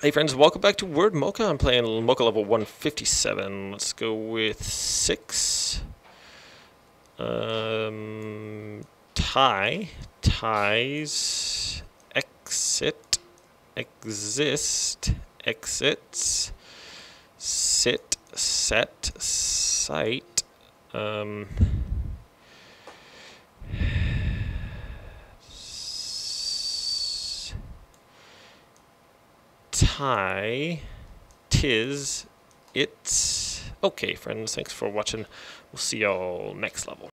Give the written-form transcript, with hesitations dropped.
Hey friends, welcome back to Word Mocha. I'm playing Mocha level 157. Let's go with 6. Tie, ties, exit, exist, exits, sit, set, site, tie, tis, it's. Okay, friends, thanks for watching. We'll see y'all next level.